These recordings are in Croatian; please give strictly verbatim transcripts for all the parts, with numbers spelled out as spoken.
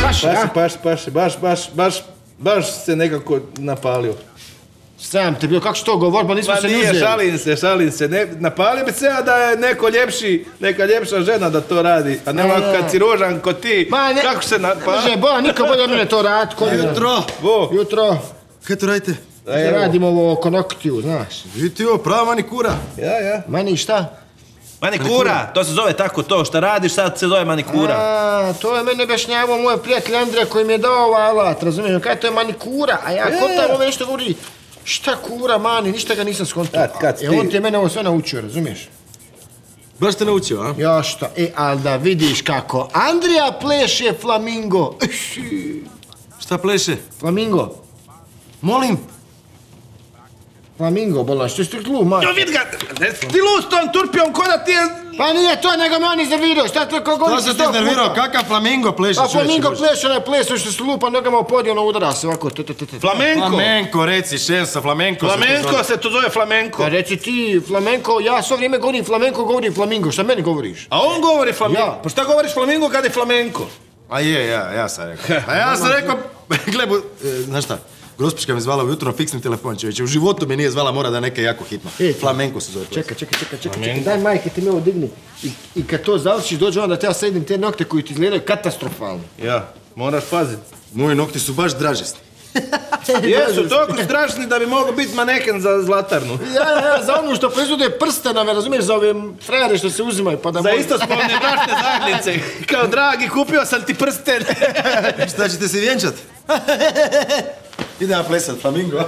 Paši, paši, paši, paši, baš, baš, baš, baš se nekako napalio. Sram te bio, kako što govor, pa nismo pa se ni uzeli. Pa nije, šalim se, šalim se. Ne, napalio bi se ja da je neko ljepši, neka ljepša žena da to radi. A ne ovako kad si rožan ko ti, Ma, ne, kako se napalio? Ne može, Boja, niko bolje od mene to radi. Jutro! Bo. Jutro. Kaj to radite? Da radimo ovo oko noktiju, znaš. Vidite ovo, prava manikura. Ja, ja. Mani šta? Manikura, to se zove tako to, šta radiš sad se zove manikura. A, to je meni objašnjavao moj prijatelj Andrija koji mi je dao ovaj alat, razumiješ, kaj to je manikura, a ja ko tamo nešto govori, šta kura, mani, ništa ga nisam skontao. E, on ti je mene ovo sve naučio, razumiješ? Baš te naučio, a? Ja šta, e, ali da vidiš kako, Andrija pleše flamingo. Šta pleše? Flamingo. Molim? Flamingo, bolan, što si glup, man. Jo, vidi ga, ti lud s tom turpijom, ko da ti je... Pa nije to, nego me on iznervirao, šta to ko govori? Šta se ti iznervirao, kakav flamingo pleše, čovječe? Pa čovječe? flamingo pleše, onaj plesu što se lupa nogama u podiju, ono udara se ovako. Flamenko? Flamenko, reci, šensa, flamenko se to zove. Flamenko se to zove flamenko. Pa reci ti, flamenko, ja svo vrijeme govorim flamenko, govorim flamingo, šta meni govoriš? A on govori flamenko? Ja. Pa šta govoriš flamenko kad je flamenko? A je, ja, ja sam rekao. A ja sam rekao, glebu, e, znaš šta? Grospička me zvala ujutro na fiksni telefon, čovječe. U životu me nije zvala, mora da neka jako hitno. E, flamenko se zove. Čekaj, čekaj, čekaj, čekaj, čekaj, daj majke ti me ovo digni. I, i kad to završiš, dođe onda da ja sredim te nokte koji ti izgledaju katastrofalno. Ja, moraš paziti. Moji nokti su baš dražesti. Jesu, toliko strašni da bi mogao biti maneken za zlatarnu. Ja, ja, za onu što proizvode prstenove, razumiješ, za ove frajere što se uzimaju, pa da... Za isto spolne bračne zajednice. Kao, dragi, kupio sam ti prsten. Šta ćete se vjenčat? Ide ja plesat, flamingo.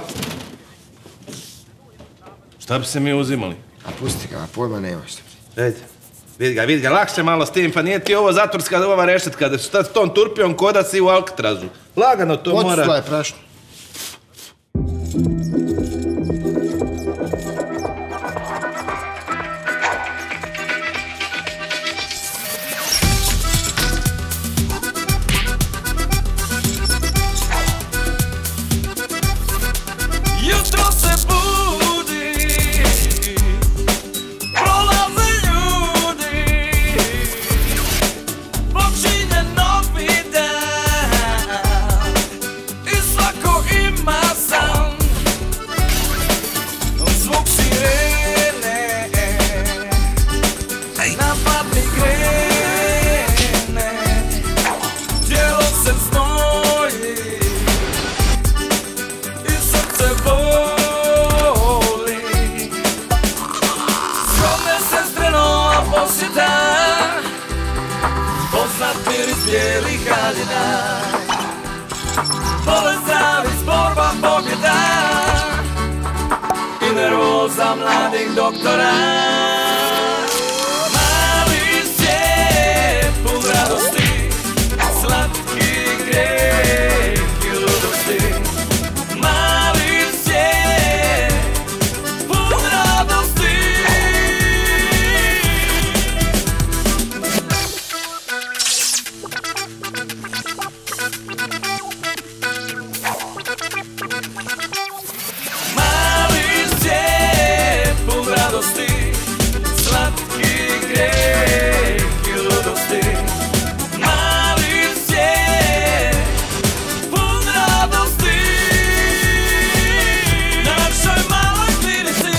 Šta bi se mi uzimali? A pusti ga, pojma nemaš. Ejde, vidi ga, vidi ga, lakše malo s tim, pa nije ti ovo zatvorska ova rešetka, da šta s tom turpijom koda si u Alcatrazu. Lagano to mora... Odsla je prašno. Nervoza mladih doktora. Mali svijet pun radosti, slatki greh i ludosti. Mali svijet pun radosti. Slatki greh i ludosti. Mali svijet pun radosti. Na našoj maloj klinici.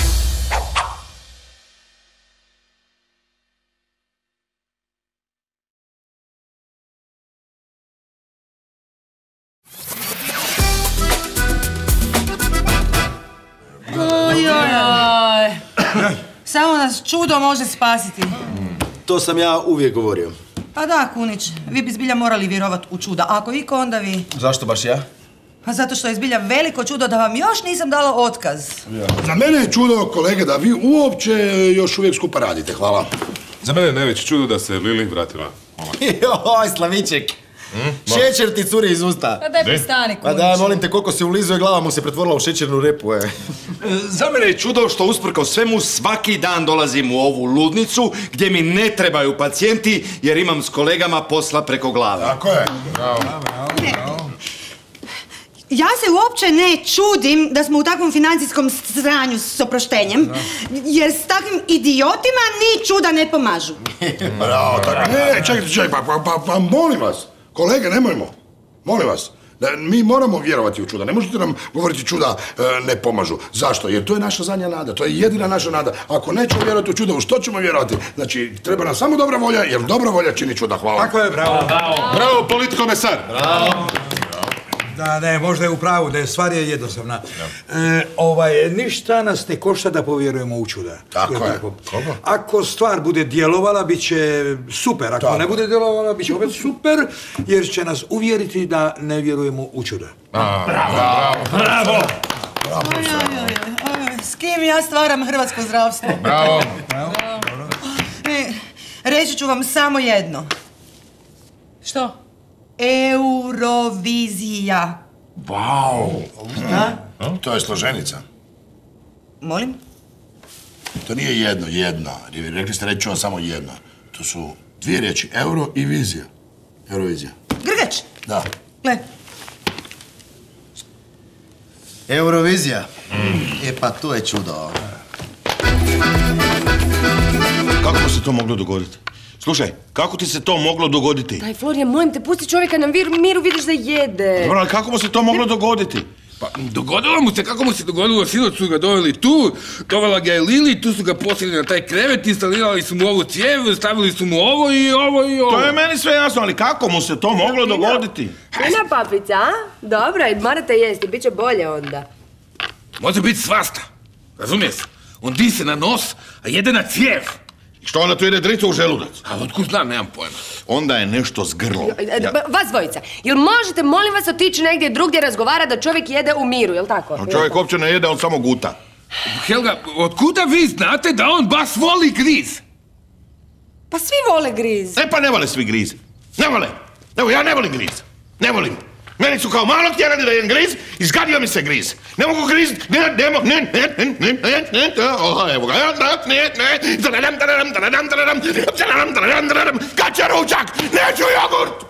Ojojoj. Samo nas čudo može spasiti. To sam ja uvijek govorio. Pa da, Kunić, vi bi zbilja morali vjerovat u čuda. Ako iko, onda vi. Zašto baš ja? Pa zato što je zbilja veliko čudo da vam još nisam dala otkaz. Za mene je čudo, kolege, da vi uopće još uvijek skupa radite. Hvala. Za mene je najveće čudo da se Lili vratila. Joj, Slaviček. Šećer ti curi iz usta. Pa daj pristani, Kunić. Pa daj, molim te, koliko se ulizuje, glava mu se pretvorila u šećernu repu, e. Za mene je čudo što usprkos svemu svaki dan dolazim u ovu ludnicu gdje mi ne trebaju pacijenti jer imam s kolegama posla preko glave. Tako je. Bravo, bravo, bravo. Ja se uopće ne čudim da smo u takvom financijskom sranju s oproštenjem, jer s takvim idiotima ni čuda ne pomažu. Bravo, tako. Ne, čekajte, čekajte, pa, pa, pa, pa molim vas. Kolege, nemojmo. Molim vas. Mi moramo vjerovati u čuda. Ne možete nam govoriti čuda ne pomažu. Zašto? Jer to je naša zadnja nada. To je jedina naša nada. Ako nećemo vjerovati u čuda, u što ćemo vjerovati? Znači, treba nam samo dobra volja, jer dobra volja čini čuda. Hvala. Tako je, bravo. Bravo, bravo politikomesar. Bravo. Da, ne, možda je u pravu, da je stvar je jednostavna. E, ovaj, ništa nas ne košta da povjerujemo u čuda. Tako je. Ako stvar bude djelovala, bit će super. Ako ne bude djelovala, bit će opet super, jer će nas uvjeriti da ne vjerujemo u čuda. Bravo. Bravo. Bravo. Oj, oj, oj, oj, s kim ja stvaram hrvatsko zdravstvo? Bravo. E, reći ću vam samo jedno. Što? Eurovizija. Wow. To je složenica. Molim? To nije jedno, jedna. Rekli ste, reći ću vam samo jedno. To su dvije riječi, euro i vizija. Eurovizija. Grgač? Da. Gle. Eurovizija. E pa to je čudo. Kako se to moglo dogoditi? Slušaj, kako ti se to moglo dogoditi? Daj, Florijan, molim te, pusti čovjeka na miru, vidiš da jede. Dobro, ali kako mu se to moglo dogoditi? Pa, dogodilo mu se, kako mu se dogodilo, sinoć su ga doveli tu, dovela ga je Lili, tu su ga poslili na taj krevet, instalirali su mu ovu cijev, stavili su mu ovo i ovo i ovo. To je meni sve jasno, ali kako mu se to moglo dogoditi? Fina papica, a? Dobro, i morate jesti, bit će bolje onda. Može biti svasta, razumiješ? On dise na nos, a jede na cijev. Što onda tu ide drica u želudac? A otkud znam, nemam pojma. Onda je nešto s grlom. Ja. Vas dvojica, jel možete, molim vas, otići negdje drugdje razgovara da čovjek jede u miru, jel tako? No, čovjek uopće ne jede, on samo guta. Helga, otkuda vi znate da on baš voli griz? Pa svi vole griz. E pa ne vole svi griz. Ne vole. Evo, ja ne volim griz. Ne volim. Meni su kao malo htjerali da jem griz, izgadio mi se griz. Ne mogu griz, ne, ne mogu, ne, ne, ne, ne, ne, ne, oha, evo ga, ne, ne, ne, zadadam, dadadam, dadadam, dadadam, zadadam, dadadam, dadadam, kad će ručak, neću jogurt!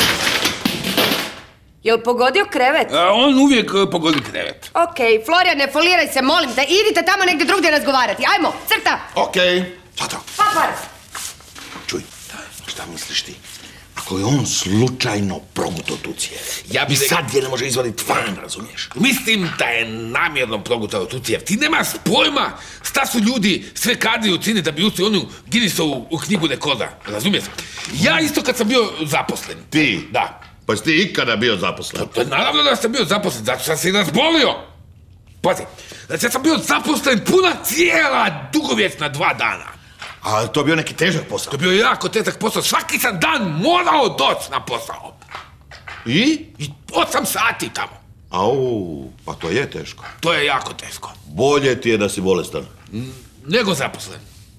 Jel pogodio krevet? A, on uvijek uh, pogodi krevet. Okej, Florijan, ne foliraj se, molim te, idite tamo negdje drugdje razgovarati, ajmo, crta! Okej, sada. Papar! Čuj, šta misliš ti? Ako je on slučajno progutao tu cijev, ja bi i sad je ne može izvaditi van, razumiješ? Mislim da je namjerno progutao tu cijev. Ti nemaš pojma šta su ljudi sve kadri učiniti da bi ušli onu Guinnessovu u knjigu rekorda, razumiješ? Ja isto kad sam bio zaposlen. Ti? Da. Pa si ti ikada bio zaposlen? Pa, naravno da sam bio zaposlen, zato sam se i razbolio. Pazi, znači ja sam bio zaposlen puna cijela dugovječna dva dana. A to je bio neki težak posao? To je bio jako težak posao. Svaki sam dan morao doći na posao. I? I osam sati tamo. Au, pa to je teško. To je jako teško. Bolje ti je da si bolestan. Nego zaposlen.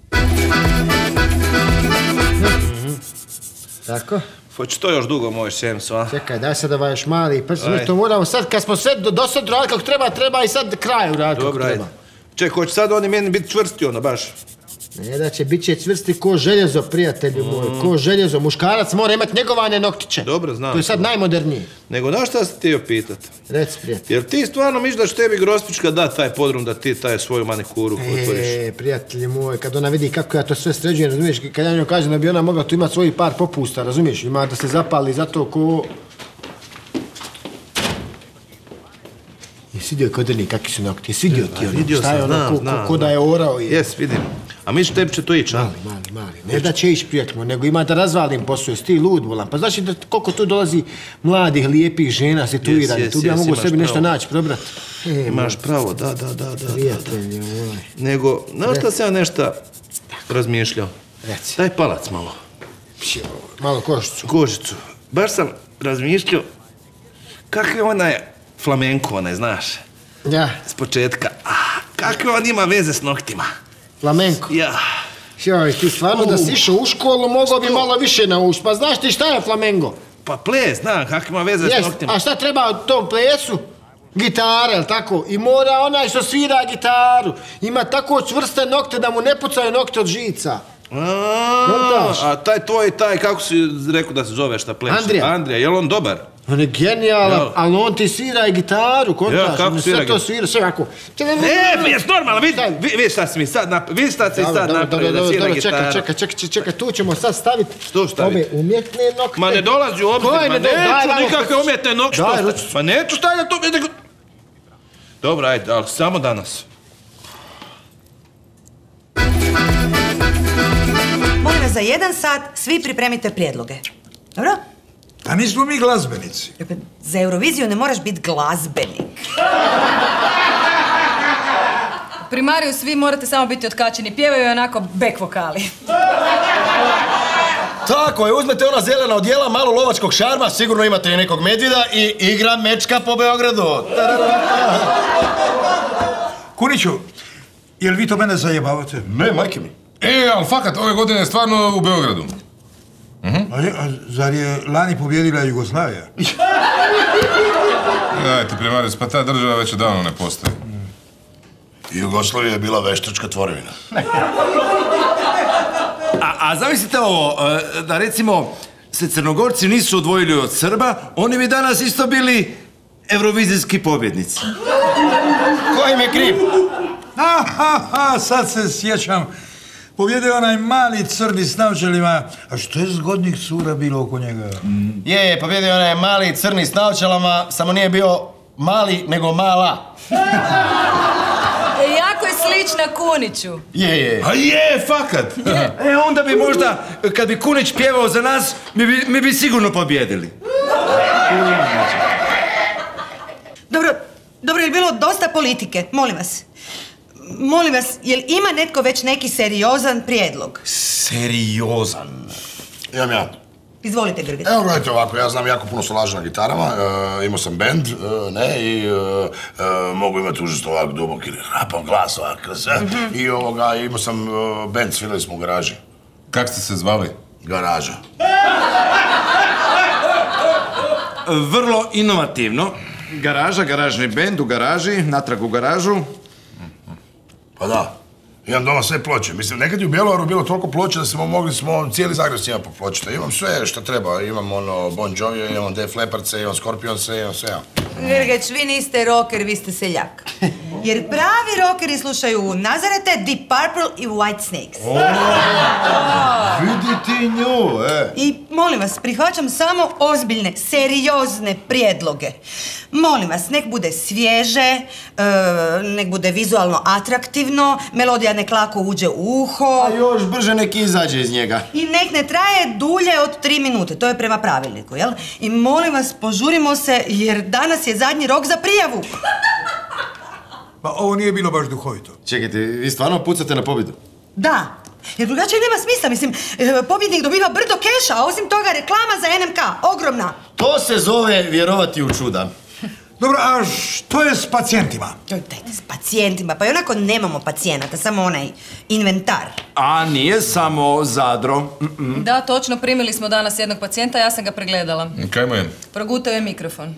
Tako? Hoće to još dugo moj šemsu, a? Čekaj, daj sad ovaj još mali prst, mi to moramo sad, kad smo sve do, do sad radili kako treba, treba i sad kraj uraditi kako treba. Čekaj, hoće sad oni meni biti čvrsti ono, baš? Ne da će, bit će čvrsti ko željezo, prijatelju moj, ko željezo. Muškarac mora imati njegovane noktiće. Dobro, znam. To je sad najmodernije. Nego na šta si htio pitat? Reci, prijatelj. Jel ti stvarno misliš da će tebi Grospička dat taj podrum da ti taj svoju manikuru otvoriš? E, prijatelji moj, kad ona vidi kako ja to sve sređujem, razumiješ, kad ja njoj kažem da bi ona mogla tu imati svoj par popusta, razumiješ, ima da se zapali zato ko... Jesi vidio kodrni kakvi su nokti, jesi vidio ti ono, vidio šta je sam, ono, znam, ko, znam, ko, ko da je orao i... Jes, vidim. A misliš tebi će to ići, a? Mali, mali, mali. Ne da će ići, prijatelj moj, nego ima da razvalim posao, jesi ti lud volan. Pa znači da koliko tu dolazi mladih, lijepih žena, situiranih, tu bi ja mogu sebi nešto naći, probrat. Imaš pravo, da, da, da, da. Prijatelji moj. Nego, znaš šta sam ja nešto razmišljao? Reci. Daj palac malo. Malo kožicu. Kožicu. Baš sam razmišljao kakve onaj flamenko, onaj, znaš? Ja. S početka. Ah, kakve on ima veze s noktima? Flamenko? Ja. Joj, ti stvarno da si išao u školu, mogao bi malo više naučiti. Pa znaš ti šta je flamengo? Pa ples, znam, kakve ima veze s noktima. A šta treba u tom plesu? Gitara, jel tako? I mora onaj što svira gitaru. Ima tako čvrste nokte da mu ne pucaju nokte od žica. A, a taj tvoj, taj, kako si rekao da se zove šta pleše? Andrija. Andrija, je li on dobar? On je genijalan, ali on ti svira i gitaru, kontaš, on sve to svira, sve ovako. E, pa jes normalno, vidi šta si mi sad napravio, vidi šta si sad napravio da svira gitaru. Čekaj, čekaj, čekaj, čekaj, tu ćemo sad staviti ove umjetne nokte. Ma ne dolazi u obzir, ma neću nikakve umjetne nokte. Ma neću stavljati to, vidi. Dobro, ajde, ali samo danas. Molim vas, za jedan sat svi pripremite prijedloge. Dobro? A nismo mi glazbenici. Za Euroviziju ne moraš biti glazbenik. Primariju svi morate samo biti otkačeni. Pjevaju onako back vokali. Tako je, uzmete ona zelena odjela, malo lovačkog šarma, sigurno imate i nekog medvjeda i igra mečka po Beogradu. Kuniću, jel vi to mene zajebavate? Ne, majke mi. E, ali fakat, ove godine je stvarno u Beogradu. A, je, a zar je lani pobjedila Jugoslavija? Dajte, primarius, pa ta država već odavno ne postoji. Jugoslavija je bila veštačka tvorevina. A, a zamislite ovo, da recimo se Crnogorci nisu odvojili od Srba, oni bi danas isto bili eurovizijski pobjednici. Ko im je kriv? Aha, ha, sad se sjećam. Pobjedio je onaj mali crni s naočalima. A što je zgodnih cura bilo oko njega? Je, je, pobjedio je onaj mali crni s naočalama, samo nije bio mali, nego mala. E, jako je slična Kuniću. Je, je. A je, fakat. E, onda bi možda, kad bi Kunić pjevao za nas, mi bi, mi bi sigurno pobjedili. Dobro, dobro, je li bilo dosta politike? Molim vas. Molim vas, jel ima netko već neki seriozan prijedlog? Seriozan? Imam ja. Izvolite, Grgić. Evo, gledajte ovako, ja znam jako puno solaža na gitarama, e, imao sam bend, e, ne, i e, e, mogu imati užasno ovak duboki rapav glas, ovak, mm-hmm. i ovoga, imao sam e, bend, svirali smo u garaži. Kak ste se zvali? Garaža. Vrlo inovativno. Garaža, garažni bend u garaži, natrag u garažu. Pa da. Imam doma sve ploče. Mislim, nekad je u Bjelovaru bilo toliko ploče da smo mogli smo cijeli Zagreb s njima po pločite. Imam sve što treba. Imam ono Bon Jovi, imam Def Leppardse, imam Scorpionse, imam sve. Grgić, vi niste rocker, vi ste seljak. Jer pravi rockeri slušaju Nazarete, Deep Purple i White Snakes. Oh, vidi ti nju, e. I molim vas, prihvaćam samo ozbiljne, seriozne prijedloge. Molim vas, nek bude svježe, e, nek bude vizualno atraktivno, melodija nek lako uđe u uho. A još brže nek izađe iz njega. I nek ne traje dulje od tri minute, to je prema pravilniku, jel? I molim vas, požurimo se, jer danas je zadnji rok za prijavu. Pa ovo nije bilo baš duhovito. Čekajte, vi stvarno pucate na pobjedu? Da, jer drugačije nema smisla, mislim, pobjednik dobiva brdo keša, a osim toga reklama za en em ka, ogromna. To se zove vjerovati u čuda. Dobro, a što je s pacijentima? Joj, dajte, s pacijentima, pa i onako nemamo pacijenata, samo onaj inventar. A nije samo Zadro. Mm-mm. Da, točno, primili smo danas jednog pacijenta, ja sam ga pregledala. Kaj mu je? Progutao je mikrofon.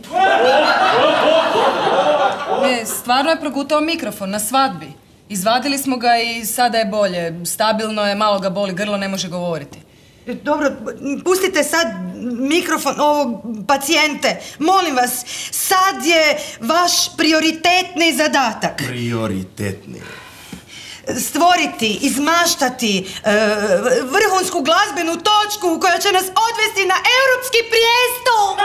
Ne, stvarno je progutao mikrofon na svadbi. Izvadili smo ga i sada je bolje. Stabilno je, malo ga boli grlo, ne može govoriti. Dobro, pustite sad mikrofon ovog pacijente. Molim vas, sad je vaš prioritetni zadatak. Prioritetni. Stvoriti, izmaštati e, vrhunsku glazbenu točku koja će nas odvesti na europski prijestol.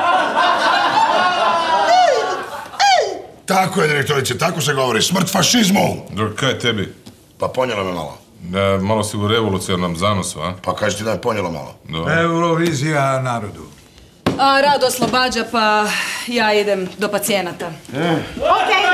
Tako je, direktorice, tako se govori. Smrt fašizmu! Dobro, kaj je tebi? Pa ponijela me malo. E, malo si u revolucionarnom zanosu, a? Pa kaži ti da me ponijela malo. Dobro. Eurovizija narodu. A Rado oslobađa, pa ja idem do pacijenata. E. Okej.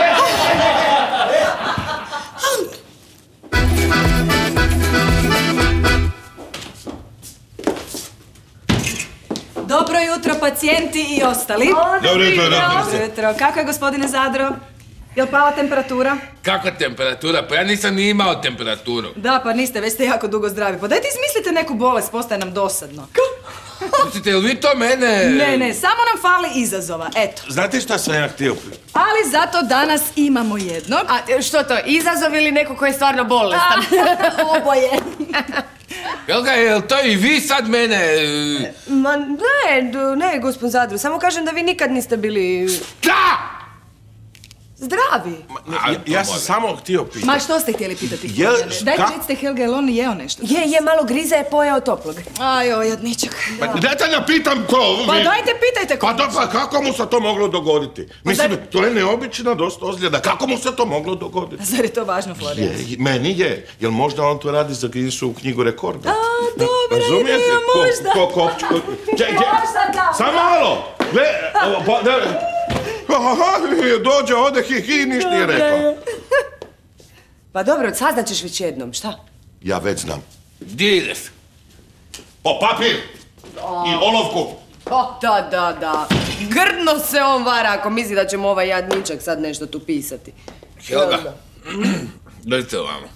Dobro jutro, pacijenti i ostali. Dobro jutro, Dobro jutro. Kako je, gospodine Zadro? Jel pala temperatura? Kakva temperatura? Pa ja nisam ni imao temperaturu. Da, pa niste, već ste jako dugo zdravi. Pa dajte izmislite neku bolest, postaje nam dosadno. Mislite, jel vi to mene... Ne, ne, samo nam fali izazova, eto. Znate šta sam ja htio? Ali zato danas imamo jednog. A što to, izazov ili neko ko je stvarno bolestan? Oboje. Jel ga, jel to i vi sad mene... e, Ma ne, d- ne, gospod Zadru, samo kažem da vi nikad niste bili... Da! Zdravi. Ja, ja sam samo htio pitati. Ma što ste htjeli pitati? Jel, Dajte ka- recite Helga, jel on jeo nešto? Je, je, malo griza je pojeo toplog. Aj, oj, jadničak. Pa dajte da pitam to. Pa vi- dajte pitajte Pa, ko. da, pa kako mu se to moglo dogoditi? Mislim, daj- to je neobična dosta ozljeda. Kako mu se to moglo dogoditi? Zar je to važno, Florijan? Je, meni je. Jel možda on to radi za Guinnessovu knjigu rekorda? A, dobra Razumijete? ideja, Ko- možda. Ko, kopč, ko, Če- če- Možda da. Samo malo! Gle, ovo, pa, ne, aha, dođe, ode, hi, hi, ništa nije rekao. Pa dobro, saznaćeš već jednom, šta? Ja već znam. Gdje ideš? Po papir i olovku. O, da, da, da. Grdno se on vara ako misli da ćemo ovaj jadničak sad nešto tu pisati. Helga, dajte ovamo.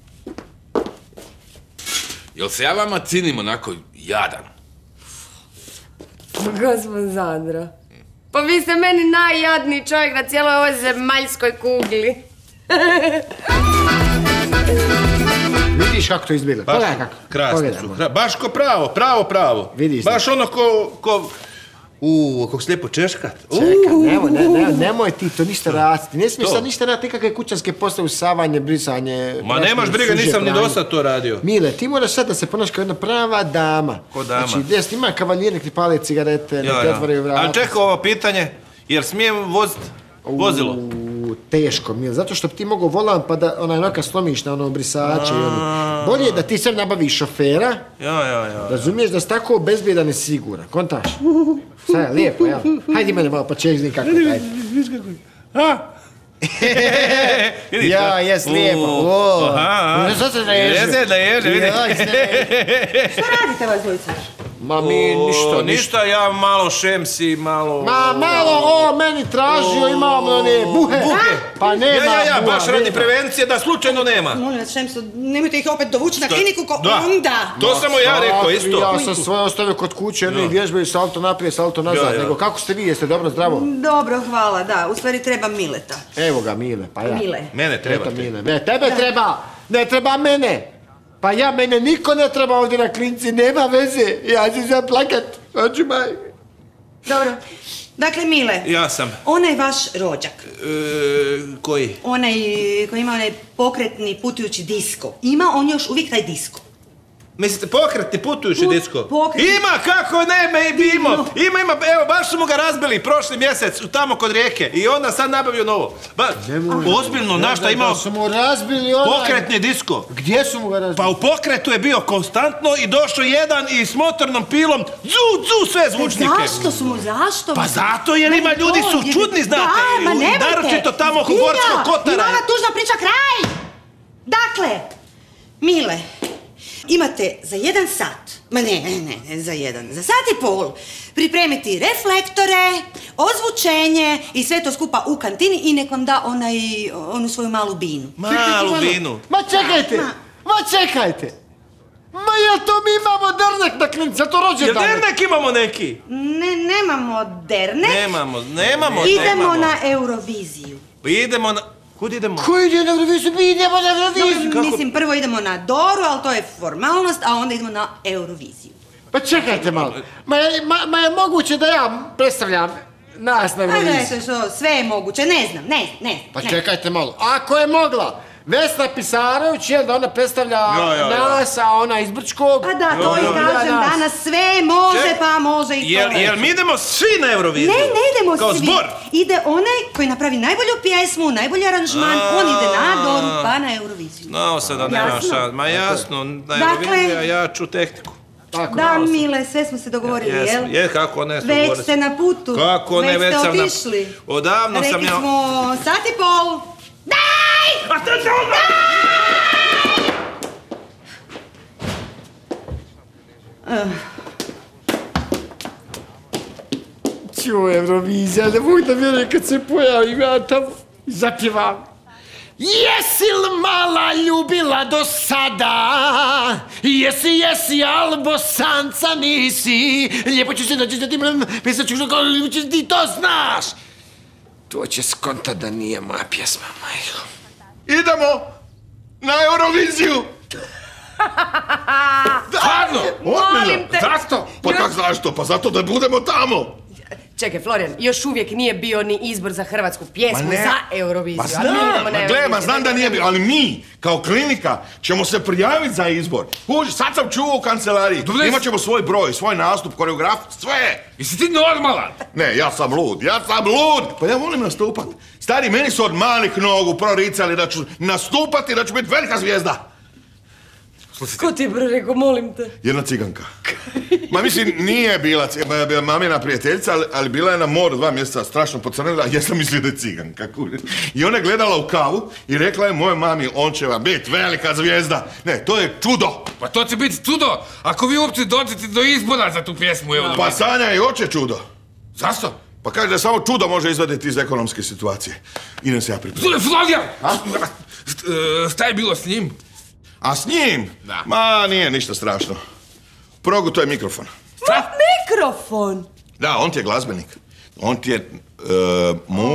Jel se ja vama cinim onako jadan? Gospod Zadra. Pa vi ste meni najjadniji čovjek na cijeloj ovoj zemaljskoj kugli. Vidiš kako to izbjegla? Baš Pogledaj kako. krasno Pogledaj, su, molim. kra- baš ko pravo, pravo, pravo. Vidiš Baš ono ko, ko, uuu, kako se lijepo češkat. Čekaj, nemoj, ne, ne, nemoj ti to ništa raditi. Ne smiješ To. sad ništa raditi, nikakve kućanske poslove, usavanje, brisanje... Ma brašno, nemaš briga, suže, nisam ni pranje. dosad to radio. Mile, ti moraš sad da se ponaš kao jedna prava dama. Ko dama? Znači, gdje snima kavalijeri, nek ti pale cigarete, nek Ja, ti ja. otvaraju vrata. Ali čekaj ovo pitanje, jer smijem vozit vozilo? U, teško, Mile, zato što bi ti mogao volan pa da onaj noka slomiš na ono brisače i ono. Bolje je da ti sve nabaviš šofera, Ja, ja, ja. razumiješ da si tako bezbjedan i siguran. Kontaš? Sad je lijepo, jel? Hajdi mene malo pa čezni kako taj. Vidiš, Ja, a? jes lijepo. U, O, aha, aha. sad se naježio. Jeste, naježio, vidi. Ja, jeste naježio. Šta radite vas dvojica? Ma mi O, ništa, ništa. ništa, ja malo šemsi, malo... Ma malo o meni tražio, imam one buhe. Buhe. Pa nema Ja, ja, ja, buha, baš radi nema. prevencije da slučajno nema. Molim vas, Šemso, nemojte ih opet dovući na Šta? kliniku ko Da. onda. To sam mu ja rekao isto. Ja sam svoje ostavio kod kuće, oni vježbaju salto naprijed, salto nazad. Ja, ja. Nego kako ste vi, jeste dobro, zdravo? Dobro, hvala, da. U stvari treba Mileta. Evo ga, Mile, pa ja. Mile. Mene treba Eto, te. Mile. Ne, tebe treba, ne treba mene. Pa ja, mene niko ne treba ovdje na klinci, nema veze. Ja ću se plakat, hoću maj. Dobro. Dakle, Mile, Ja sam. onaj vaš rođak, E, koji? onaj koji ima onaj pokretni putujući disko, ima on još uvijek taj disko? Mislite pokretni putujući Put- disko? pokretni. Ima, kako ne, me i ima. Ima, ima, evo, baš su mu ga razbili prošli mjesec, tamo kod rijeke. I onda sad nabavio novo. Ba, ozbiljno, na šta imao Da su mu razbili onaj... pokretni disko. Gdje su mu ga razbili? Pa u pokretu je bio konstantno i došao jedan i s motornom pilom, dzu, dzu, sve zvučnike. Zašto su mu, zašto? Pa zato jer ima ljudi su Jer- čudni, znate, Da, ma i nemojte. naročito tamo oko Zbilja, Gorskog kotara. Ima ona tužna priča kraj! Dakle, Mile, imate za jedan sat, ma ne, ne, ne, ne, za jedan, za sat i pol, pripremiti reflektore, ozvučenje i sve to skupa u kantini i nek vam da onaj, onu svoju malu binu. Malu binu. Ma čekajte, Ma. ma čekajte. Ma jel to mi imamo dernek na klinci, jel to rođen Jel dan? dernek imamo neki? Ne, nemamo dernek, Nemamo, nemamo, idemo nemamo. na Euroviziju. Idemo na... Kud idemo? Ko ide na Euroviziju? Mi idemo na Euroviziju. Dobro, mislim, prvo idemo na Doru, ali to je formalnost, a onda idemo na Euroviziju. Pa čekajte malo. Ma, je- ma, ma je moguće da ja predstavljam nas na A Euroviziju? gledajte što, sve je moguće, ne znam, ne, ne, Pa ne. čekajte malo. Ako je mogla Vesna Pisarović, jel da ona predstavlja Ja, ja, ja. nas, a ona iz Brčkog? Pa da, to Jo, i jo, kažem, nas. danas sve može, Ček, pa može i to. Jel, jel mi idemo svi na Euroviziju? Ne, ne idemo Kao svi. zbor? Ide onaj koji napravi najbolju pjesmu, najbolji aranžman, A. on ide na Doru, pa na Euroviziju. Znao sam da nema Jasno? šans. Ma jasno, na Dakle- Euroviziju, a ja ću tehniku. Tako. Da, Mile, sve smo se dogovorili, jel? Jesmo, je, kako ne, Već dogovorili ste na putu. Kako ne, već ste sam na... otišli. Odavno sam Rekli ja... smo sat i pol. Daj! A što će onda? Čuo Eurovizija, ne mogu da vjerujem kad se pojavim ja tamo i zapjevam. Jesi li mala ljubila do sada? Jesi, jesi, al bosanca nisi. Lijepo ću se naći da ti mlem, pisat ću što kao ćeš ti to znaš. To će skontat da nije moja pjesma, majko. Idemo na Euroviziju! Stvarno? Molim te. Zašto? Pa kak zašto? Pa zato da budemo tamo. Čekaj, Florian, još uvijek nije bio ni izbor za hrvatsku pjesmu, za Euroviziju. Ma znam, ma gle, ma znam da nije bio, ali mi, kao klinika, ćemo se prijaviti za izbor. Uđi, sad sam čuo u kancelariji. Imat ćemo svoj broj, svoj nastup, koreograf, sve. Jesi ti normalan? Ne, ja sam lud, ja sam lud. Pa ja volim nastupat. Stari, meni su od malih nogu proricali da ću nastupati, da ću biti velika zvijezda. Ko ti je bre rekao, molim te? Jedna ciganka. Ma mislim, nije bila ciganka, mamina prijateljica, ali, ali bila je na moru dva mjeseca, strašno pocrnila, ja sam mislio da je ciganka. I ona je gledala u kavu i rekla je mojoj mami, on će vam biti velika zvijezda. Ne, to je čudo. Pa to će biti čudo, ako vi uopće dođete do izbora za tu pjesmu. Evo, pa Sanja i hoće čudo. Zašto? Pa kaže da samo čudo može izvaditi iz ekonomske situacije. Idem se ja pripremiti. Florian! Šta je bilo s njim? A s njim? Da. Ma, nije ništa strašno. Progutao je mikrofon. Šta? Mikrofon? Da, on ti je glazbenik. On ti je uh,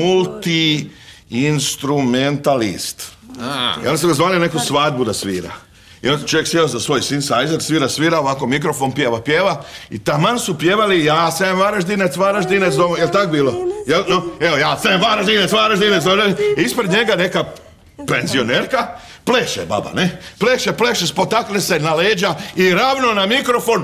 multi-instrumentalist. I onda se ga zvali neku svadbu da svira. I onda čovjek sjeo za svoj synthesizer, svira, svira, ovako mikrofon pjeva, pjeva. I taman su pjevali ja sam Varaždinec, Varaždinec, domo... Jel' tak bilo? Jel, no? Evo, ja sam Varaždinec, Varaždinec, Varaždinec. I ispred njega neka penzionerka, pleše baba, ne? Pleše, pleše, spotakne se na leđa i ravno na mikrofon,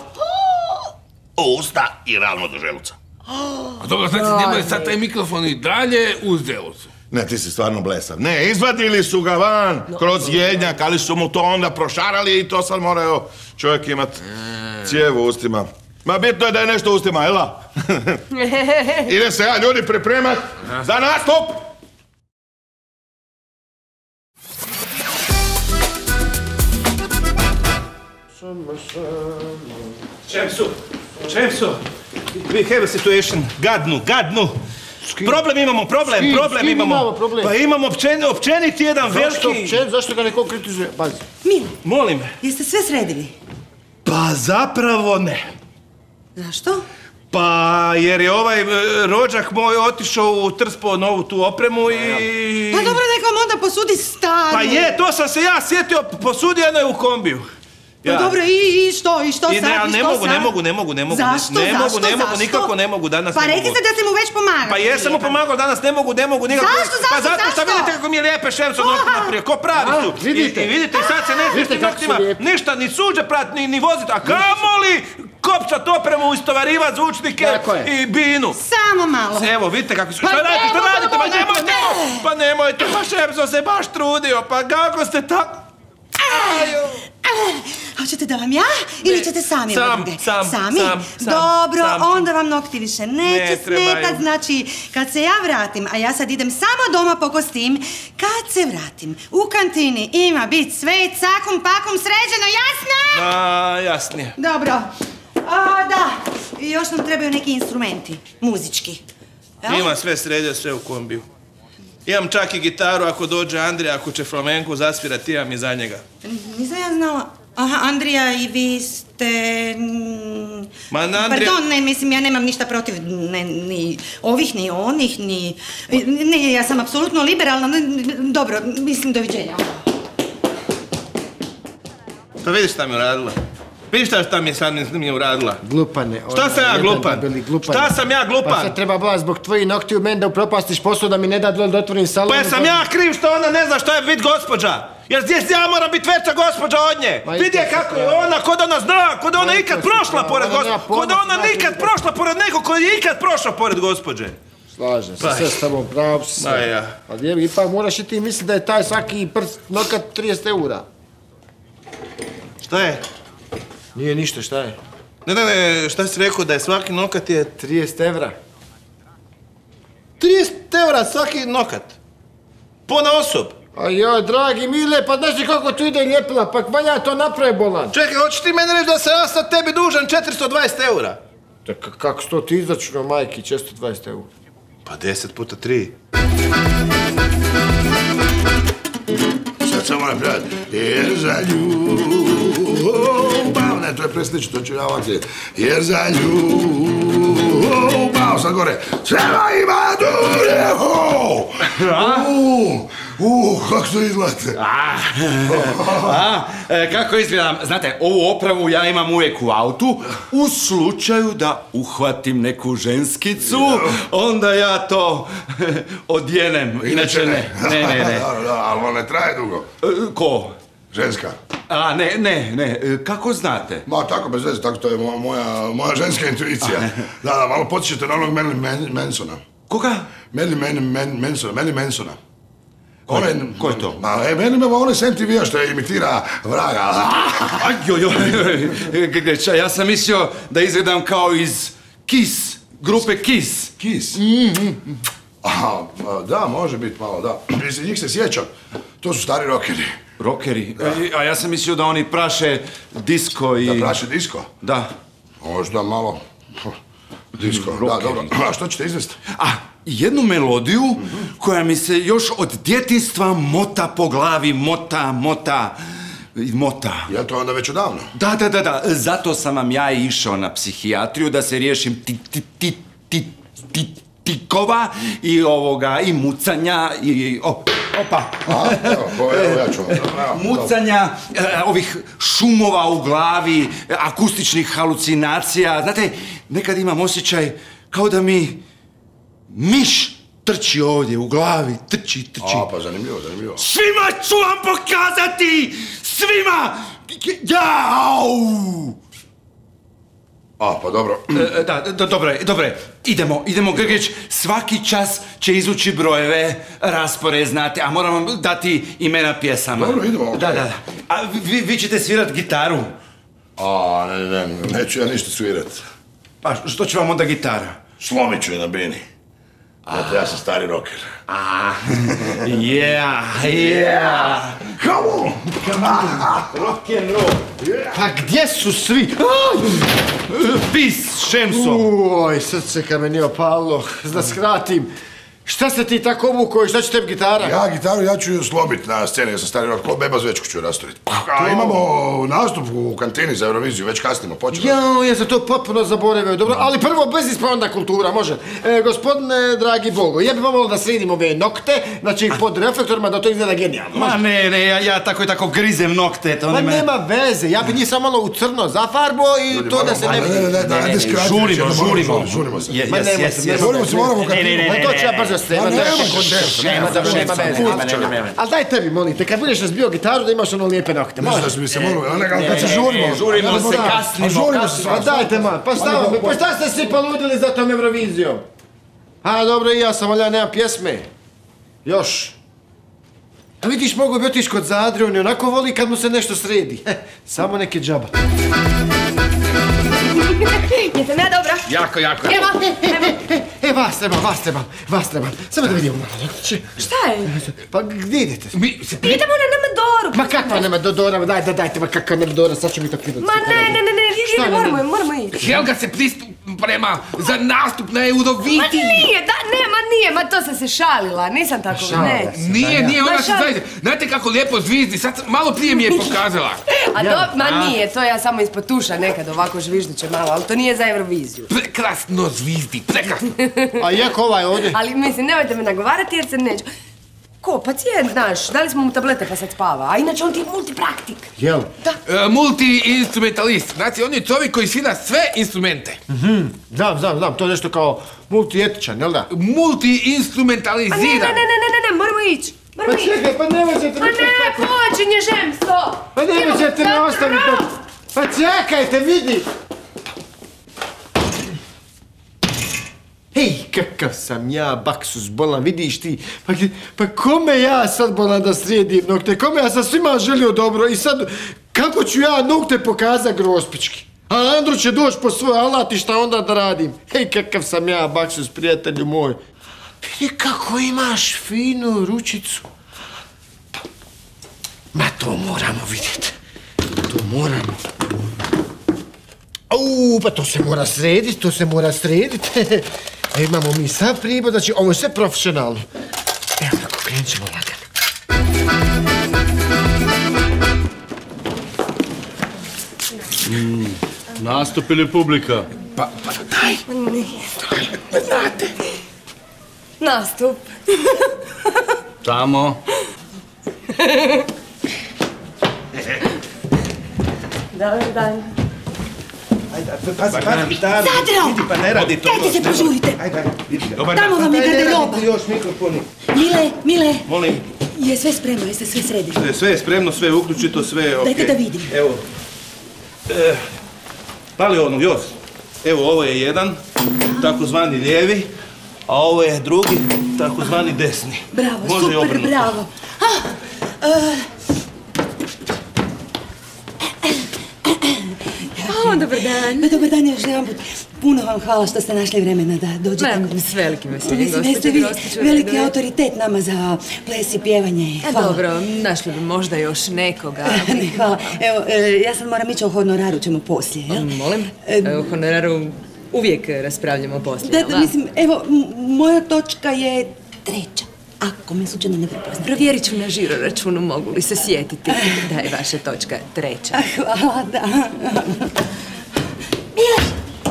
u usta i ravno do želuca. A dobro, znači njemu je sad taj mikrofon i dalje uz želucu. Ne, ti si stvarno blesav. Ne, izvadili su ga van kroz jednjak, ali su mu to onda prošarali i to sad morao čovjek imat cijev u ustima. Ma bitno je da je nešto u ustima, jela? Ide se ja, ljudi, pripremat za nastup! Čemsu, Čemsu, we have a situation, gadnu, gadnu. Problem imamo, problem, problem imamo. Pa imamo općeniti jedan veliki... Zašto općenit, zašto ga neko kritizuje? Pazi. Mile, molim. Jeste sve sredili? Pa zapravo ne. Zašto? Pa jer je ovaj rođak moj otišao u Trspo novu tu opremu i... Pa dobro, neka vam onda posudi staru. Pa je, to sam se ja sjetio, posudio jedno je u kombiju. Ja. Pa dobro, i, i što, i što I sad, ne, i što ne mogu, sad? ne mogu, ne mogu, ne mogu. Zašto, ne, ne zašto, mogu, ne zašto? mogu, nikako ne mogu, danas pa ne mogu. Pa rekli ste da ste mu već pomagali. Pa jesam mu pomagao, danas ne mogu, ne mogu, nikako. Zašto, zašto, Pa zato što zašto? vidite kako mi je lijepe šemso nokti naprijed, ko pravi su. A, vidite. I, I vidite, sad se ne smije s tim noktima ništa, ni suđe prat, ni, ni vozit, a kamoli kopčat opremu, istovarivat zvučnike i binu. Samo malo. Evo, vidite kako su, što radite, što radite, pa nemojte, pa nemojte, pa šemso se baš trudio, pa kako ste tako... Hoćete da vam ja ili ćete sami sam, odruge? sam, Sami? sam, sam, Dobro, sam ću. onda vam nokti više neće Ne trebaju. smetat. Znači, kad se ja vratim, a ja sad idem samo doma po kostim, kad se vratim, u kantini ima bit sve cakum pakum sređeno, jasno? A, jasnije. Dobro. A, da, i još nam trebaju neki instrumenti, muzički. Jel? Ima sve sredio, sve u kombiju. Imam čak i gitaru, ako dođe Andrija, ako će flamenku zasvirati, imam i za njega. Nisam ja znala. Aha, Andrija, i vi ste... mm, Ma na Andrija... Pardon, ne, mislim, ja nemam ništa protiv ne, ni ovih, ni onih, ni... Ne, ja sam apsolutno liberalna. Dobro, mislim, doviđenja. Pa vidiš šta mi uradila? Vidiš šta, šta mi je sad mi uradila? Glupane. Šta sam ja glupan? Šta sam ja glupan? Pa sad treba bila zbog tvojih nokti u meni da upropastiš posao da mi ne da dole da otvorim salon. Pa jesam ja kriv što ona ne zna što je bit gospođa? Jer zdje ja moram biti veća gospođa od nje. Vidi je kako je ona, kod ona zna, kod ona ikad prošla pored gospođe. Kod ona nikad prošla pored nekog koji je ikad prošao pored gospođe. Slažem se, sve s tobom, pravo si Ma ja. Ali jebi, ipak moraš i ti misliti da je taj svaki prst nokat trideset eura. Šta je? Nije ništa, šta je? Ne, ne, ne, šta si rekao da je svaki nokat je... trideset evra. trideset eura svaki nokat? Pona osob? A joj, dragi Mile, pa znaš li kako tu ide ljepila, pa valja to napravi bolan. Čekaj, hoćeš ti meni reći da sam ja sad tebi dužan četiristo dvadeset eura? Kako sto ti izračunao, majki, četiristo dvadeset eura? Pa deset puta tri. Sad samo napraviti. Jer za ljubav, ne, to je preslično, to ću ja ovak slijediti. Jer za ljubav, sad gore. Treba ima dulje, ho! Uh, kako to izgledate? A, a, e, kako izgledam? Znate, ovu opravu ja imam uvijek u autu. U slučaju da uhvatim neku ženskicu, onda ja to odjenem. Inače ne. Ne, ne, ne. Da, da, ali on ne traje dugo. E, ko? Ženska. A, ne, ne, ne. E, kako znate? Ma, tako bez veze, tako to je moja, moja, moja ženska intuicija. Da, da, malo podsjećate na onog Marilyn Man, Mansona. Koga? Marilyn Man, Man, Mansona, Marilyn Mansona. Ko je, ko je to? Ma, e, meni ima onaj M T V-a što je imitira vraga. Joj, joj, ja sam mislio da izgledam kao iz Kiss, grupe Kiss. Kiss? Aha, da, može biti malo, da. Mislim, njih se sjećam. To su stari rockeri. Rockeri? A ja sam mislio da oni praše disko i... Da praše disko? Da. Možda malo... Disko, da, dobro. A što ćete izvesti? A, jednu melodiju koja mi se još od djetinjstva mota po glavi, mota, mota, mota. Je to onda već odavno? Da, da, da, da. Zato sam vam ja išao na psihijatriju da se riješim ti, ti, ti, ti, ti, tikova i ovoga, i mucanja, i... O, opa! A, evo, evo, ja ću vam. Mucanja, e, ovih šumova u glavi, akustičnih halucinacija. Znate, nekad imam osjećaj kao da mi miš trči ovdje u glavi, trči, trči. A, pa zanimljivo, zanimljivo. Svima ću vam pokazati! Svima! Jau! A, pa dobro. E, da, da, dobro je, dobro je. Idemo, idemo, Grgić. Svaki čas će izući brojeve, raspored, znate, a moram vam dati imena pjesama. Dobro, idemo, okej. Da, da, da. A vi, vi ćete svirat gitaru? A, ne, ne, neću ja ništa svirat. Pa, što će vam onda gitara? Slomit ću je na bini. Znate, ja sam stari rocker. Ah, yeah, yeah. Come on! Come on! Rock and roll. Pa gdje su svi? Pis, šemso. Oj, srce kad me nije opalo. Da skratim. Šta se ti tako obukao i šta će tebi gitara? Ja gitaru, ja ću ju slomit na sceni, ja sam stari rock, ko beba zvečku ću rastoriti. A imamo nastup u kantini za Euroviziju, već kasnimo, počelo. Jao, ja sam to potpuno zaboravio, dobro, ali prvo bez pa onda kultura, može. E, gospodine, dragi Bogo, ja bih vam volio da sredim ove nokte, znači pod reflektorima da to izgleda genijalno. Ma ne, ne, ja, ja tako i tako grizem nokte, to Ma nema... nema veze, ja bi njih samo malo u crno zafarbo i to da se ne vidi. Ne, ne, ne, ne, žurimo, žurimo. Žurimo se. Ma nema se, žurimo se, moramo Ne, ne, ne, Ma to ću ja brzo s tema. Nema da nema veze. Ali daj tebi, molim te, kad budeš razbio gitaru da imaš ono lijepe nokte. Možda da bi se molio, kad se žurimo. Žurimo se, kasnimo, žurimo se. Pa dajte man, pa šta, pa šta ste svi poludili za tom Eurovizijom? A dobro, i ja sam, ali ja nemam pjesme. Još. A vidiš, mogu bi otići kod Zadre, on je onako voli kad mu se nešto sredi. Samo neki džaba. Jesam ja dobra? Jako, jako. Evo, evo. E, vas trebam, vas trebam, vas trebam. Samo da vidimo. Šta je? Pa gdje idete? Mi se pri... Idemo na Nemadoru. Ma kakva Nemadora, daj, daj, dajte, ma kakva Nemadora, sad ću mi to kidati. Ma ne, ne, ne, ne, ne, moramo, moramo ići. Helga se priprema za nastup na Euroviziji. Ma nije, da, ne, ma nije, ma to sam se šalila, nisam tako, ne. Nije, nije, ona se zaista, znate kako lijepo zvizdi, sad malo prije mi je pokazala. A to, ma nije, to ja samo ispod tuša nekad ovako žvižduće malo, ali to nije za Euroviziju. Prekrasno zvizdi, prekrasno. A jako ovaj ovdje? Ali mislim, nemojte me nagovarati jer se neću. Ko, pacijent naš, dali smo mu tablete pa sad spava, a inače on ti je multipraktik. Jel? Da. E, multi-instrumentalist, znači on je čovjek koji svira sve instrumente. Mhm, znam, znam, znam, to je nešto kao multietičan, jel da? Multi-instrumentaliziran. Pa ne, ne, ne, ne, ne, ne, moramo ići. Pa čekaj, pa ne možete... Pa ne, počinje žemstvo. Pa ne možete me ostaviti... Pa čekajte, vidi! Hej, kakav sam ja, baksus bolan, vidiš ti, pa, pa kome ja sad bolan da srijedim nokte, kome ja sam svima želio dobro i sad, kako ću ja nokte pokazat grospički? A Andro će doći po svoj alat i šta onda da radim? Hej, kakav sam ja, baksus, prijatelju moj. Vidi kako imaš finu ručicu. Ma to moramo vidjeti, to moramo. Uuu, pa to se mora srediti, to se mora srediti. E, imamo mi sad pribor, znači ovo je sve profesionalno. Evo tako, krenut ćemo lagano. Mm, nastup ili publika? Pa, pa daj. Znate. Nastup. Tamo. Dobar dan. Ajde, pazi, pazi, gitaru. Zadro! Vidi, pa ne radi to. Dajte se požurite. Ajde, ajde, vidi ga. Tamo vam je garderoba. još mikrofoni. Mile, Mile, Molim. je sve spremno, jeste sve sredili? Sve, sve je spremno, sve je uključito, sve je okej. Dajte da vidim. Evo. E, pali ono, još. Evo, ovo je jedan, takozvani lijevi, a ovo je drugi, takozvani desni. Bravo, Može i super, obrnuto. bravo. A, e, O, dobar dan. Pa dobar dan još jedan put. Puno vam hvala što ste našli vremena da dođete. Ma, s velikim veseljem, Mislim, gospođo jeste vi Grostić, u veliki redu je. autoritet nama za ples i pjevanje. A Hvala. dobro, našli bi možda još nekoga. Ne, hvala. Evo, e, ja sad moram ići o honoraru, ćemo poslije, jel? Molim? O honoraru uvijek raspravljamo poslije, Da, jel da, mislim, evo, m- moja točka je treća. Ako me slučajno ne prepoznate. Provjerit ću na žiro računu, mogu li se sjetiti da je vaša točka treća. Hvala, da. Mile!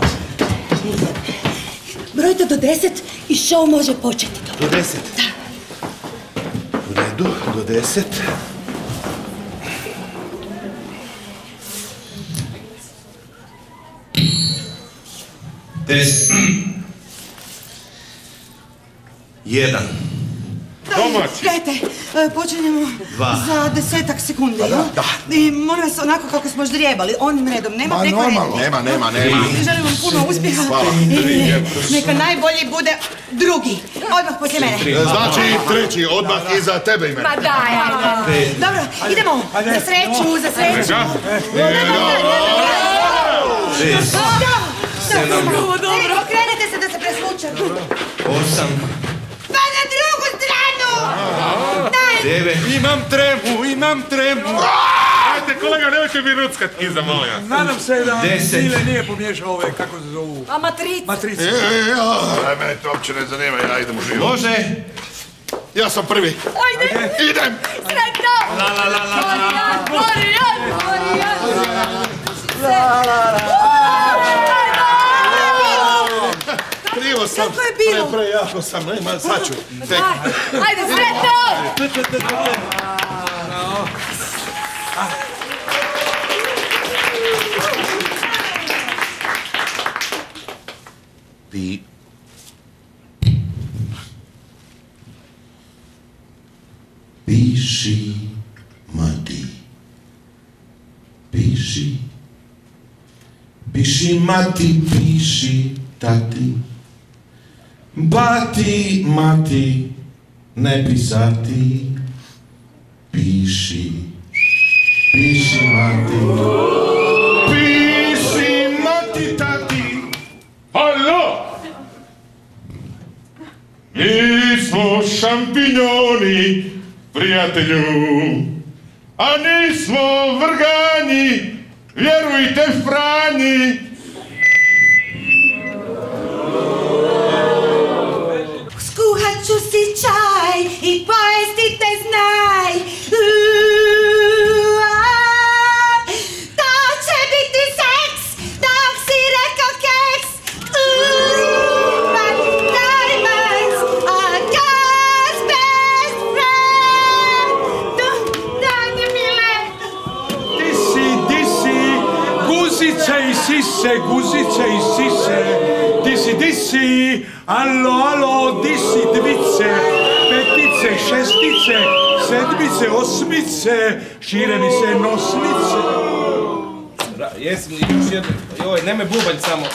Brojte do deset i show može početi. Do deset? Da. U redu, do deset. Deset. Jedan. Domaći. Gledajte, e, počinjemo Dva. za desetak sekundi, Pa da, jel? da. I molim vas onako kako smo ždrijebali, onim redom, nema Ma, preko normalno. reda. Nema, nema, nema. I želim vam puno uspjeha. Hvala. I neka najbolji bude drugi. Odmah poslije mene. Znači treći, odmah iza tebe ime. Ma daj, ajde. Dobro, idemo. Za sreću, za sreću. Sedam. Dobro, okrenite se da se preslučam. Osam. Pa na drugu stranu! Daj! Devet. Imam tremu, imam tremu. Ajde, kolega, nemojte mi ruckat iza, molim vas. Nadam se da Deset. Mile nije pomiješao ove, kako se zovu, A matrica? matrice. E, e, ja, aj, mene to uopće ne zanima, ja idem u život. Može. Ja sam prvi. Ajde! Idem! Sretno! La la la la la! Florijan! Florijan! Krivo sam. Kako je bilo? Pre, pre, jako sam, nema, sad ću. Tek. Ajde, sretno! Ti. Piši, mati. Piši. Piši, mati, piši, tati. Bati, mati, ne pisati. Piši. Piši, mati. Piši, mati, tati. Alo! Mi smo šampinjoni, prijatelju, a nismo vrgani, vjerujte Franji. Skuhat ću si čaj i pojesti te znaj. Uuu, a, to će biti seks, dok si rekao keks. Uuu, but diamonds are God's best friend. Dajte, Mile. Disi, disi, guzice i sise, guzice i sise. Disi, disi, alo, alo, disi, dvice, petice, šestice, sedmice, osmice, šire mi se nosnice. Da, jesam li još jedno. Joj, nemoj bubanj samo.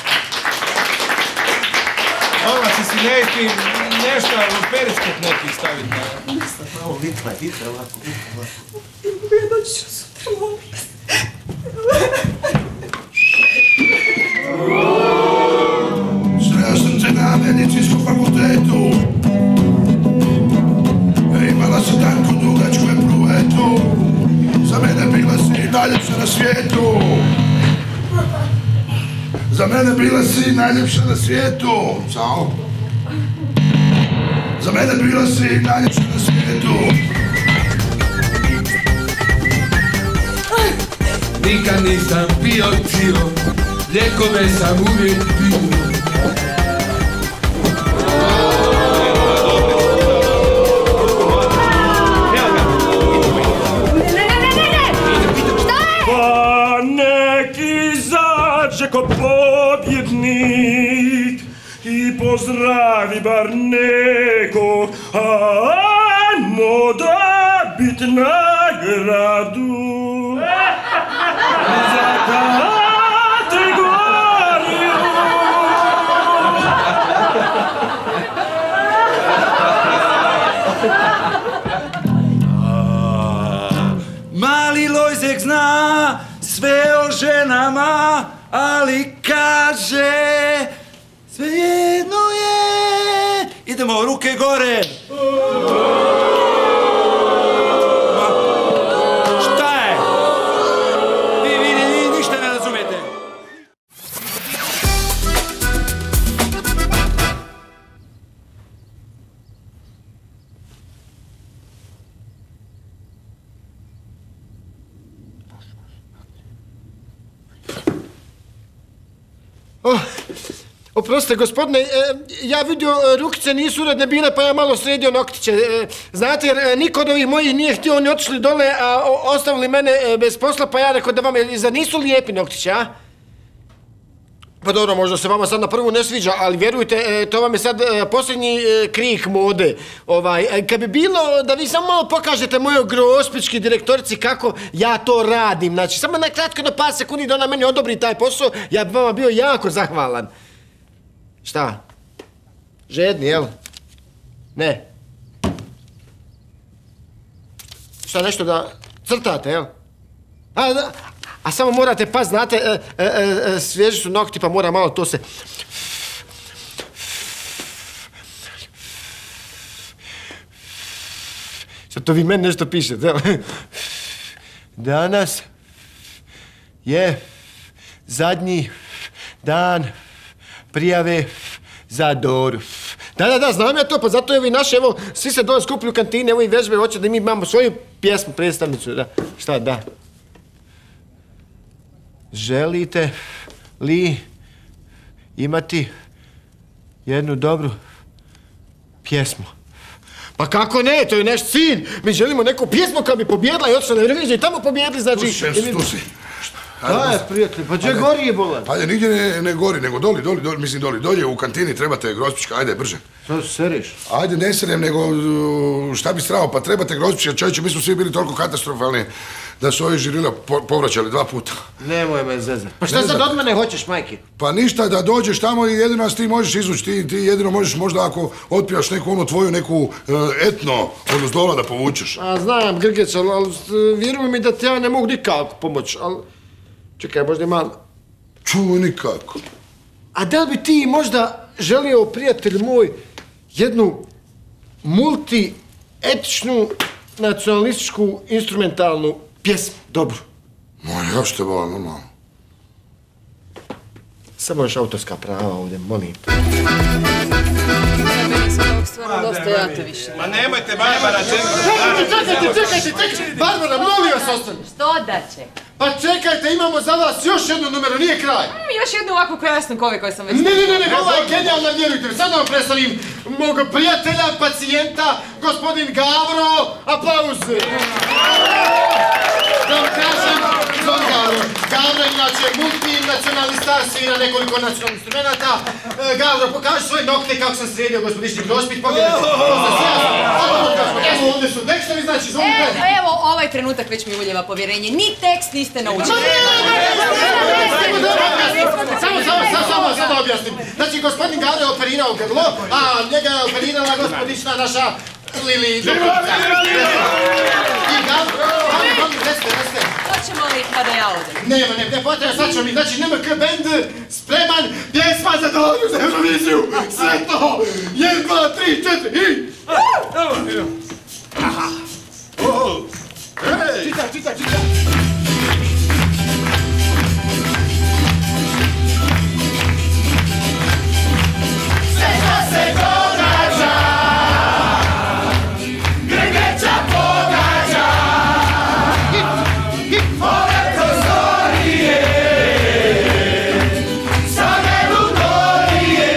Molim vas, si neki nešto u periskop neki staviti. Malo litva, litva, ovako. Ja doći ću sutra, molim vas. Sreo sam se na medicinskom fakultetu. Imala sam tanku dugačku epruetu. Za mene bila si najljepša na svijetu. Za mene bila si najljepša na svijetu. Sao? Za mene bila si najljepša na svijetu. Nikad nisam pio cijelo, lijekove sam uvijek pio. pozdravi bar neko, ajmo dobit nagradu za kategoriju. Mali Lojzek zna sve o ženama, ali kaže svejedno je. Idemo, ruke gore. Šta je? Vi, vi, vi ništa ne razumete. Oh, oprostite, gospodine, ja vidio rukice nisu uredne bile, pa ja malo sredio noktiće. Znate, jer niko od ovih mojih nije htio, oni otišli dole, a ostavili mene bez posla, pa ja rekao da vam, zar nisu lijepi noktiće, a? Pa dobro, možda se vama sad na prvu ne sviđa, ali vjerujte, to vam je sad posljednji krik mode. Ovaj, kad bi bilo da vi samo malo pokažete mojoj grospički direktorici kako ja to radim, znači samo na kratko do par sekundi da ona meni odobri taj posao, ja bi vama bio jako zahvalan. Šta? Žedni, jel? Ne. Šta, nešto da crtate, jel? A, da, a samo morate pa, znate, e, e, e, svježi su nokti, pa mora malo to se... Sad to vi meni nešto pišete, jel? Danas je zadnji dan prijave za Doru. Da, da, da, znam ja to, pa zato je ovi naši, evo, svi se dole skupili u kantine, evo i vežbe, hoće da mi imamo svoju pjesmu, predstavnicu, da. Šta, da. Želite li imati jednu dobru pjesmu? Pa kako ne, to je naš cilj. Mi želimo neku pjesmu koja bi pobjedila i otišla na Euroviziju i tamo pobjedili, znači... Tu si, tu si. Da je, prijatelj, pa gdje gori je bolan? Ajde, nigdje ne, ne gori, nego doli, doli, doli, mislim doli, dolje u kantini trebate grospička, ajde, brže. Što se seriš? Ajde, ne serem, nego šta bi strao, pa trebate grospička, čovječe, mi smo svi bili toliko katastrofalni da su ovi žirila po, povraćali dva puta. Nemoj me zezat. Pa šta sad od mene hoćeš, majke? Pa ništa, da dođeš tamo i jedino nas ti možeš izvući, ti, ti jedino možeš možda ako otpijaš neku onu tvoju, neku uh, etno, ono s dola da povučeš. A znam, Grgec, ali, ali vjeruj mi da ti ja ne mogu nikako pomoći, ali... Čekaj, možda malo... Čuj, nikako. A da li bi ti možda želio, prijatelj moj, jednu multi-etičnu, nacionalističku, instrumentalnu pjesmu? Dobro. Ma, ja što je vola, normalno. Samo još autorska prava ovdje, molim. Meni se ovog stvarno dosta jate više. Ma nemojte, Barbara, čekajte. Čekajte, čekajte, čekajte. Barbara, molim vas, ostani. Što da čeka? Pa čekajte, imamo za vas još jednu numeru, nije kraj. Mm, još jednu ovakvu krasnu kovi koju sam već... Ne, ne, ne, ne, ova je genijalna, vjerujte mi. Sad vam predstavim mog prijatelja, pacijenta, gospodin Gavro. Aplauz. Da vam kažem, zon Gavro. Gavro je inače multinacionalni star, svira nekoliko nacionalnih instrumenta. Gavro, pokaži svoje nokte kako sam sredio gospodični Grospić. Pogledajte, to sam sve jasno. Evo, ovdje su tekstovi, znači, zovem Evo, evo, ovaj trenutak već mi uljeva povjerenje. Ni tekst niste naučili. Samo, samo, samo, samo, samo da objasnim. Znači, gospodin Gavro je operirao grlo, a njega je operirala gospodična naša Lili Duplica. I Gavro, Gavro, recite, recite. Hoćemo li kada ja odem? Nema, ne, ne potreba, sad ćemo mi, znači, N M K band, spreman, pjesma za Doru za Euroviziju, sve to, jedan, dva, tri, četiri, i... Aha. Čitaj, čitaj, čitaj. Sve što se događa, Grgeća pogađa, ove prostorije, same ludorije,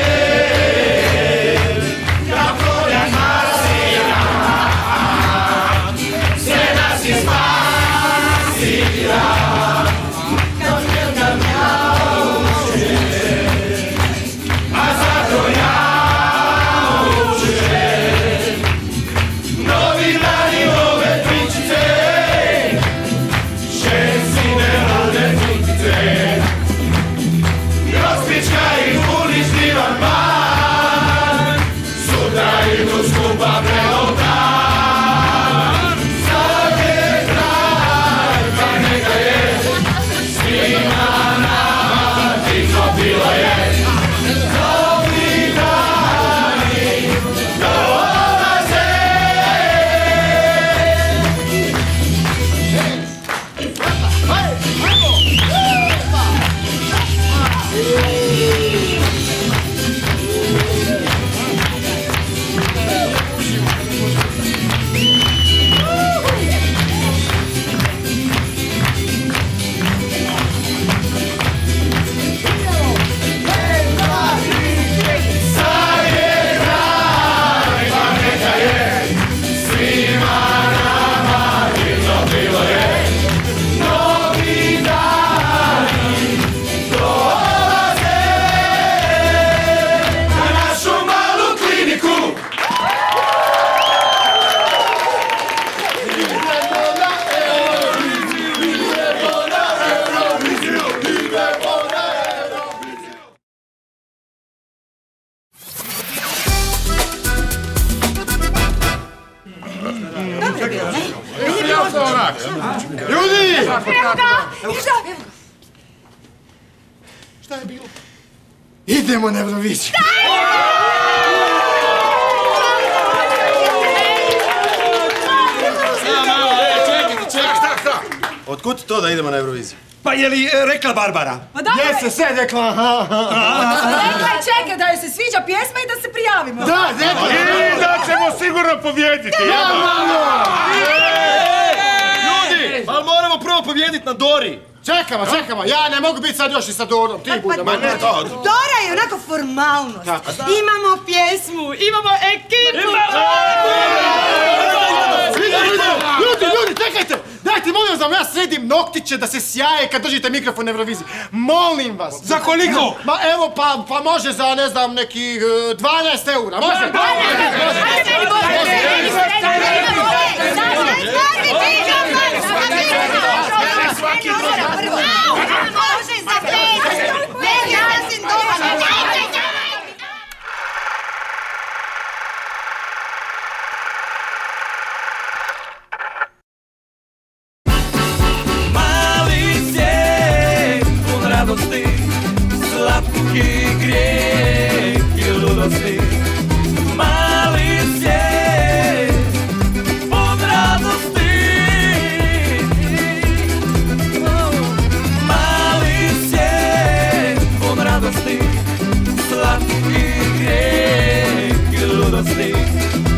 Napoleon Marsija, sve nas je spasi. Evo ga! Išao! Šta je bilo? Idemo na Euroviziju. Otkud to da idemo na Euroviziju? Pa je li rekla Barbara? Pa da, Gdje se sve rekla? rekla je čekaj da joj se sviđa pjesma i da se prijavimo. Da, rekla. I da ćemo sigurno pobjediti. Ljudi, ali moramo prvo pobjediti na Dori. Čekamo, čekamo, ja ne mogu biti sad još i sa Dorom, ti budem. Dora je onako formalnost. Imamo pjesmu, imamo ekipu. Ljudi, ljudi, čekajte! Dajte, molim vas da vam ja sredim noktiće da se sjaje kad držite mikrofon na Euroviziji. Molim vas. Za koliko? Ma evo, pa, pa može za, ne znam, nekih dvanaest eura. Može? Slatki grijeh i ludosti. Mali svijet pun radosti. Mali svijet pun radosti. Slatki grijeh i ludosti.